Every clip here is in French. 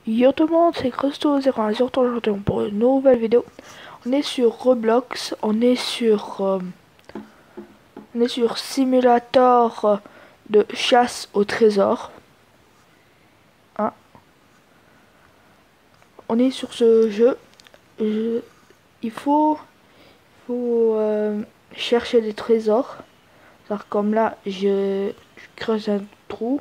Yo tout le monde, c'est Cresto01 aujourd'hui pour une nouvelle vidéo. On est sur Roblox, on est sur simulator de chasse au trésor. Hein. On est sur ce jeu. Je- il faut chercher des trésors. Alors comme là, je creuse un trou,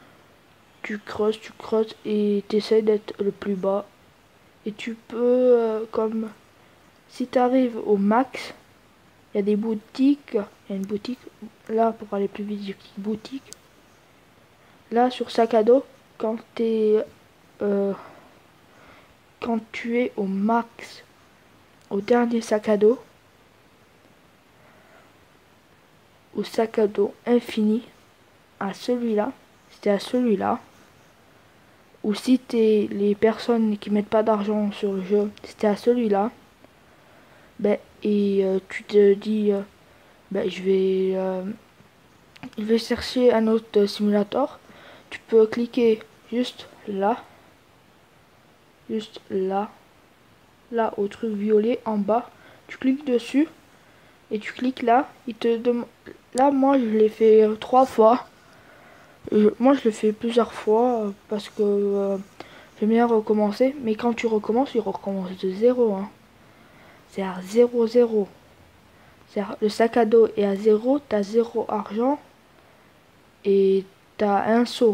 tu creuses et t'essayes d'être le plus bas. Et tu peux, comme si tu arrives au max, il y a des boutiques. Il y a une boutique. Là, pour aller plus vite, j'ai cliqué boutique. Là, sur sac à dos, euh, quand tu es au max, au dernier sac à dos, au sac à dos infini, à celui-là, c'était à celui-là. Ou si t'es les personnes qui mettent pas d'argent sur le jeu, c'était à celui-là. Ben, et tu te dis, ben, je vais chercher un autre simulator. Tu peux cliquer juste là, là au truc violet en bas. Tu cliques dessus et tu cliques là. Il te demande. Là, moi, je l'ai fait 3 fois. Moi, je l'ai fait plusieurs fois parce que j'aime bien recommencer. Mais quand tu recommences, il recommence de zéro. Hein. C'est à 0, 0. Le sac à dos est à 0, t'as 0 argent et t'as un seau.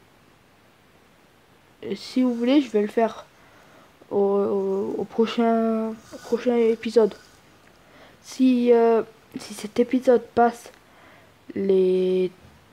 Et si vous voulez, je vais le faire au prochain épisode. Si, si cet épisode passe les,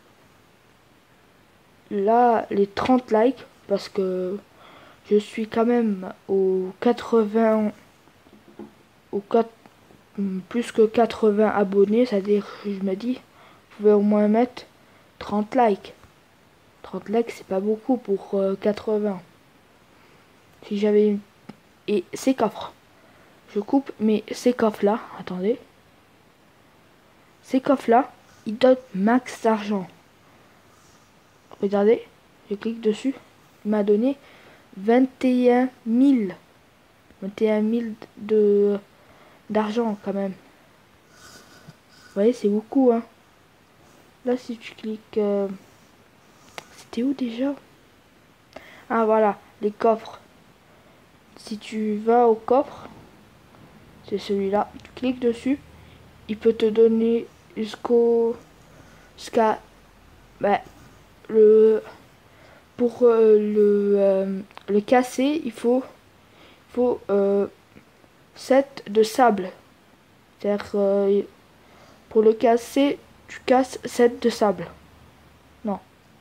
les 30 likes, parce que je suis quand même au 80, au 4, plus que 80 abonnés, c'est-à-dire, je me dis, vous pouvez au moins mettre 30 likes. 30 likes, c'est pas beaucoup pour 80. Si j'avais une... Et ces coffres. Je coupe, mais ces coffres-là, attendez. Ces coffres-là, ils donnent max d'argent. Regardez, je clique dessus. Il m'a donné 21 000. 21 000 d'argent quand même. Vous voyez, c'est beaucoup, hein. Là, si tu cliques... c'était où déjà? Ah, voilà, les coffres. Si tu vas au coffre, c'est celui-là. Tu cliques dessus. Il peut te donner jusqu'à... Bah, le... Pour le casser, faut 7 de sable. C'est-à-dire, pour le casser, tu casses 7 de sable. Non.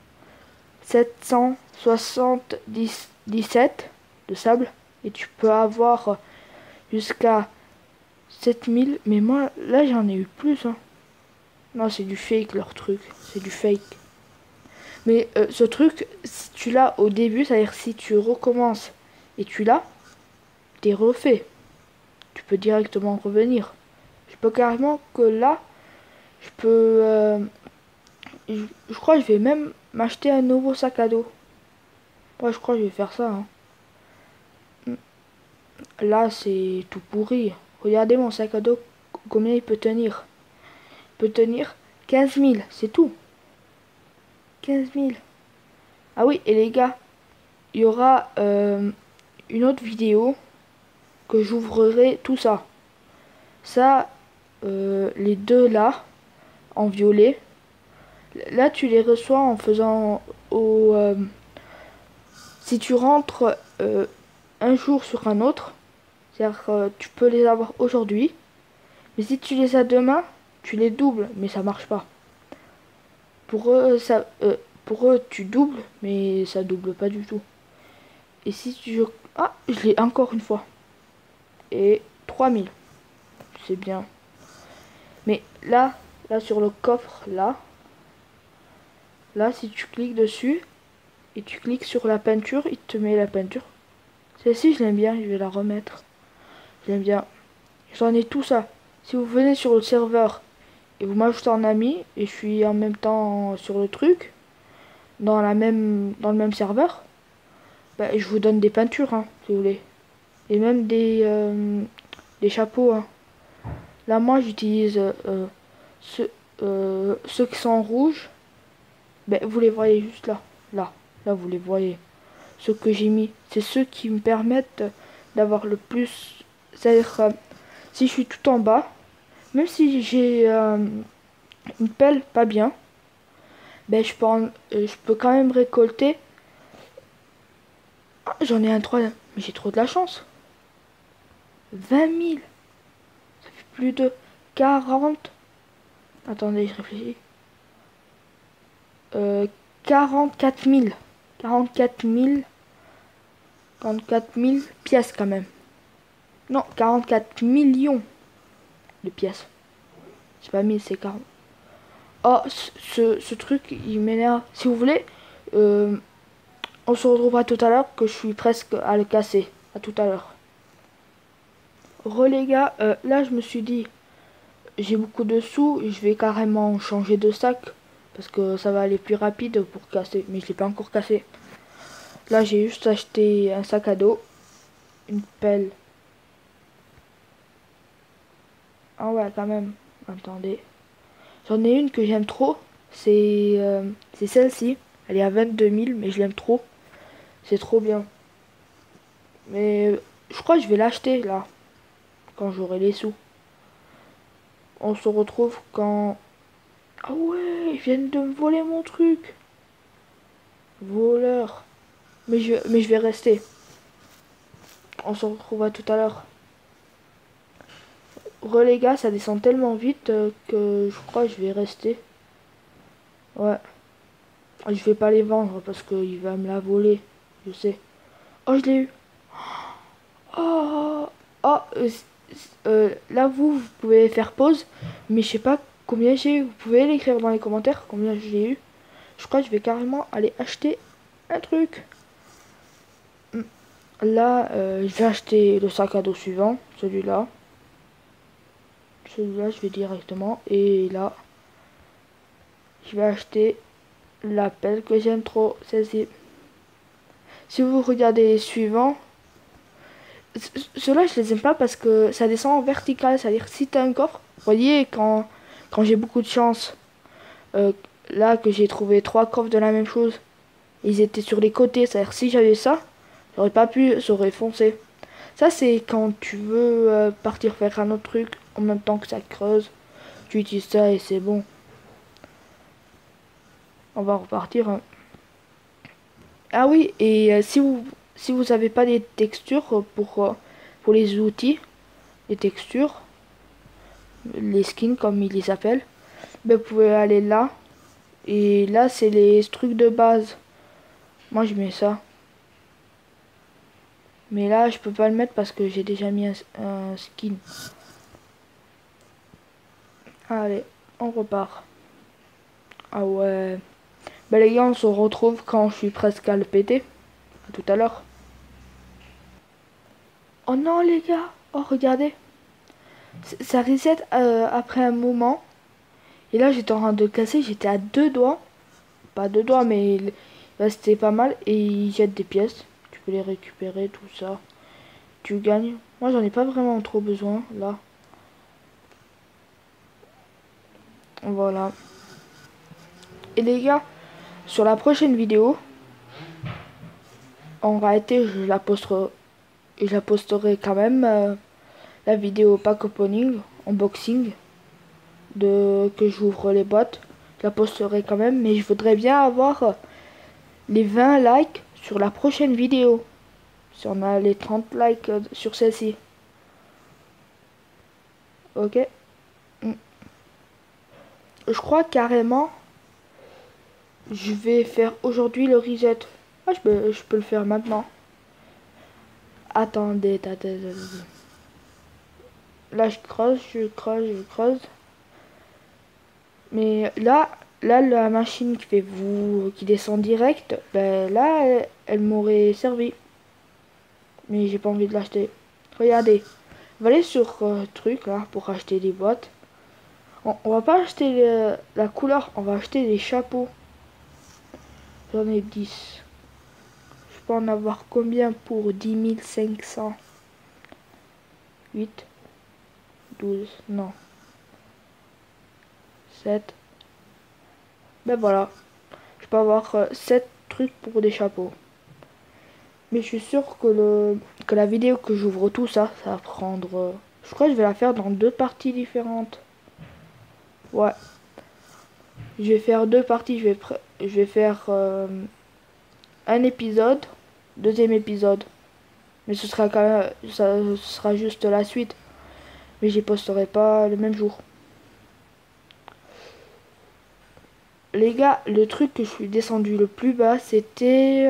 777 de sable. Et tu peux avoir jusqu'à 7000. Mais moi, là, j'en ai eu plus. Hein. Non, c'est du fake, leur truc. C'est du fake. Mais ce truc, si tu l'as au début, c'est-à-dire si tu recommences et tu l'as, t'es refait. Tu peux directement revenir. Je peux carrément que là, je peux... je crois que je vais même m'acheter un nouveau sac à dos. Ouais, je crois que je vais faire ça. Hein. Là, c'est tout pourri. Regardez mon sac à dos, combien il peut tenir. Il peut tenir 15 000, c'est tout. 15 000. Ah oui, et les gars, il y aura une autre vidéo que j'ouvrirai tout ça. Ça, les deux là, en violet, là tu les reçois en faisant si tu rentres un jour sur un autre, c'est-à-dire tu peux les avoir aujourd'hui, mais si tu les as demain, tu les doubles, mais ça marche pas. Pour eux tu doubles, mais ça double pas du tout. Et si tu... Ah, je l'ai encore une fois. Et 3000, c'est bien. Mais là sur le coffre, là si tu cliques dessus, et tu cliques sur la peinture, il te met la peinture. Celle-ci, je l'aime bien, je vais la remettre. J'aime bien. J'en ai tout ça. Si vous venez sur le serveur et vous m'ajoutez en ami, et je suis en même temps sur le truc, dans le même serveur, Bah, je vous donne des peintures, hein, si vous voulez. Et même des chapeaux, hein. Là, moi, j'utilise ceux qui sont en rouge. Ben, vous les voyez juste là. Là, vous les voyez. Ceux que j'ai mis, c'est ceux qui me permettent d'avoir le plus. C'est-à-dire, si je suis tout en bas, même si j'ai une pelle pas bien, ben, je peux quand même récolter. Ah, j'en ai un troisième. Mais j'ai trop de la chance. 20 000. Ça fait plus de 40. Attendez, je réfléchis. 44 000. 44 000. 44 000 pièces quand même. Non, 44 millions de pièces. C'est pas 1000, c'est 40. Oh, ce truc, il m'énerve. Si vous voulez, on se retrouvera tout à l'heure que je suis presque à le casser. À tout à l'heure. Les gars, là je me suis dit, j'ai beaucoup de sous, je vais carrément changer de sac. Parce que ça va aller plus rapide pour casser. Mais je l'ai pas encore cassé. Là j'ai juste acheté un sac à dos. Une pelle. Ah ouais, quand même. Attendez. J'en ai une que j'aime trop. C'est celle-ci. Elle est à 22 000, mais je l'aime trop. C'est trop bien. Mais je crois que je vais l'acheter là. Quand j'aurai les sous. On se retrouve quand... Ah ouais, ils viennent de me voler mon truc. Voleur. Mais je vais rester. On se retrouvera tout à l'heure. Les gars, ça descend tellement vite que je crois que je vais rester. Ouais. Je vais pas les vendre parce qu'il va me la voler. Je sais. Oh, je l'ai eu. Oh, oh là, vous pouvez faire pause. Mais je sais pas combien j'ai eu. Vous pouvez l'écrire dans les commentaires combien j'ai eu. Je crois que je vais carrément aller acheter un truc. Là, je vais acheter le sac à dos suivant. Celui-là. Celui-là, je vais directement. Et là, je vais acheter la pelle que j'aime trop. Celle-ci. Si vous regardez les suivants, ceux-là je les aime pas parce que ça descend en vertical. C'est-à-dire si t'as un coffre, vous voyez quand j'ai beaucoup de chance, euh, là que j'ai trouvé 3 coffres de la même chose, ils étaient sur les côtés. C'est-à-dire si j'avais ça, j'aurais pas pu, ça aurait foncé. Ça c'est quand tu veux partir faire un autre truc en même temps que ça creuse. Tu utilises ça et c'est bon. On va repartir, hein. Ah oui, et si vous avez pas des textures pour les outils, les textures, les skins comme ils les appellent, ben vous pouvez aller là. Et là, c'est les trucs de base. Moi, je mets ça. Mais là, je peux pas le mettre parce que j'ai déjà mis un skin. Allez, on repart. Ah ouais. Ben les gars, on se retrouve quand je suis presque à le péter. À tout à l'heure. Oh non, les gars. Oh, regardez. Ça reset après un moment. Et là, j'étais en train de casser. J'étais à 2 doigts. Pas 2 doigts, mais là, c'était pas mal. Et il jette des pièces. Tu peux les récupérer, tout ça. Tu gagnes. Moi, j'en ai pas vraiment trop besoin, là. Voilà. Et les gars, sur la prochaine vidéo, en réalité, je la posterai quand même. La vidéo pack opening, unboxing, que j'ouvre les boîtes. Je la posterai quand même, mais je voudrais bien avoir les 20 likes sur la prochaine vidéo. Si on a les 30 likes sur celle-ci. Ok. Je crois carrément, je vais faire aujourd'hui le reset. Ah, je peux le faire maintenant. Attendez. Là, je creuse. Mais là, la machine qui descend direct, ben là, elle m'aurait servi. Mais j'ai pas envie de l'acheter. Regardez. On va aller sur truc là pour acheter des boîtes. On va pas acheter la couleur, on va acheter les chapeaux. J'en ai 10. peux en avoir combien pour 10 500? 8, 12, non. 7. Ben voilà. Je peux avoir 7 trucs pour des chapeaux. Mais je suis sûr que la vidéo que j'ouvre tout ça, ça va prendre... je crois que je vais la faire dans 2 parties différentes. Ouais. Je vais faire 2 parties. Je vais faire un épisode, deuxième épisode. Mais ce sera quand même... ça ce sera juste la suite. Mais j'y posterai pas le même jour. Les gars, le truc que je suis descendu le plus bas, c'était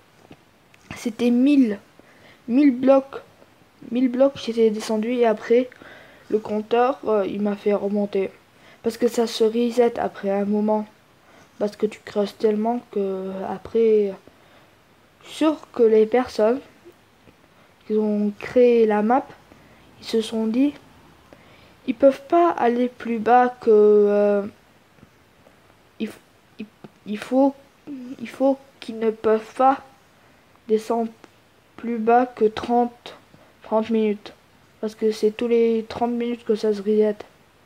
1000 blocs. 1000 blocs, j'étais descendu et après, le compteur, il m'a fait remonter. Parce que ça se reset après un moment. Parce que tu creuses tellement que après... Je suis sûr que les personnes qui ont créé la map, ils se sont dit, ils peuvent pas aller plus bas que... il, il- il faut, il faut qu'ils ne peuvent pas descendre plus bas que 30 minutes. Parce que c'est tous les 30 minutes que ça se reset.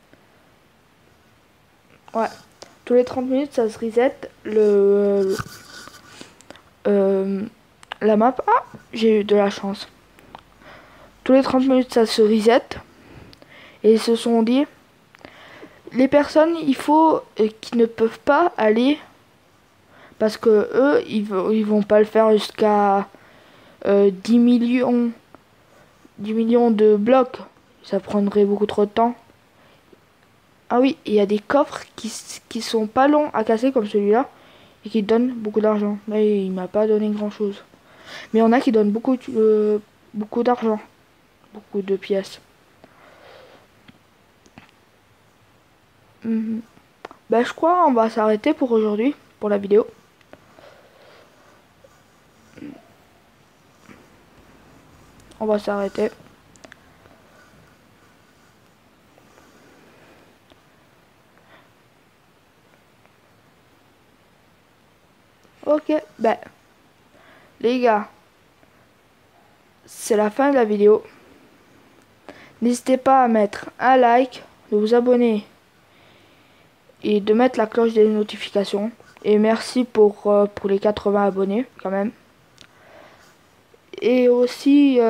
Ouais. Tous les 30 minutes, ça se reset. La map. Ah, j'ai eu de la chance. Tous les 30 minutes, ça se reset. Et ils se sont dit, les personnes, il faut qui ne peuvent pas aller. Parce que eux, ils vont pas le faire jusqu'à 10 millions. 10 millions de blocs. Ça prendrait beaucoup trop de temps. Ah oui, il y a des coffres qui sont pas longs à casser comme celui-là. Et qui donnent beaucoup d'argent. Là, il m'a pas donné grand chose. Mais il y en a qui donnent beaucoup d'argent. Beaucoup de pièces. Mhm. Bah, je crois on va s'arrêter pour aujourd'hui. Pour la vidéo. On va s'arrêter. Ok, ben, les gars, c'est la fin de la vidéo. N'hésitez pas à mettre un like, de vous abonner et de mettre la cloche des notifications. Et merci pour les 80 abonnés quand même. Et aussi,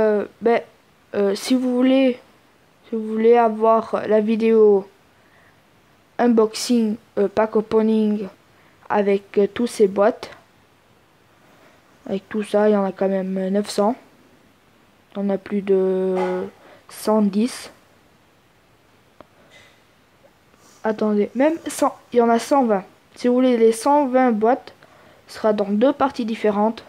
si vous voulez avoir la vidéo unboxing, pack opening avec tous ces boîtes, avec tout ça, il y en a quand même 900. Il y en a plus de 110. Attendez, même 100, il y en a 120. Si vous voulez les 120 boîtes, ce sera dans 2 parties différentes.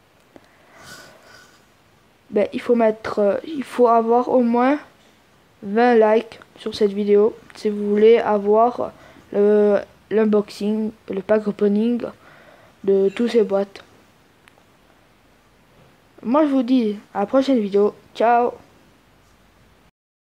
Ben, il faut avoir au moins 20 likes sur cette vidéo si vous voulez avoir l'unboxing, le pack opening de toutes ces boîtes. Moi je vous dis à la prochaine vidéo. Ciao.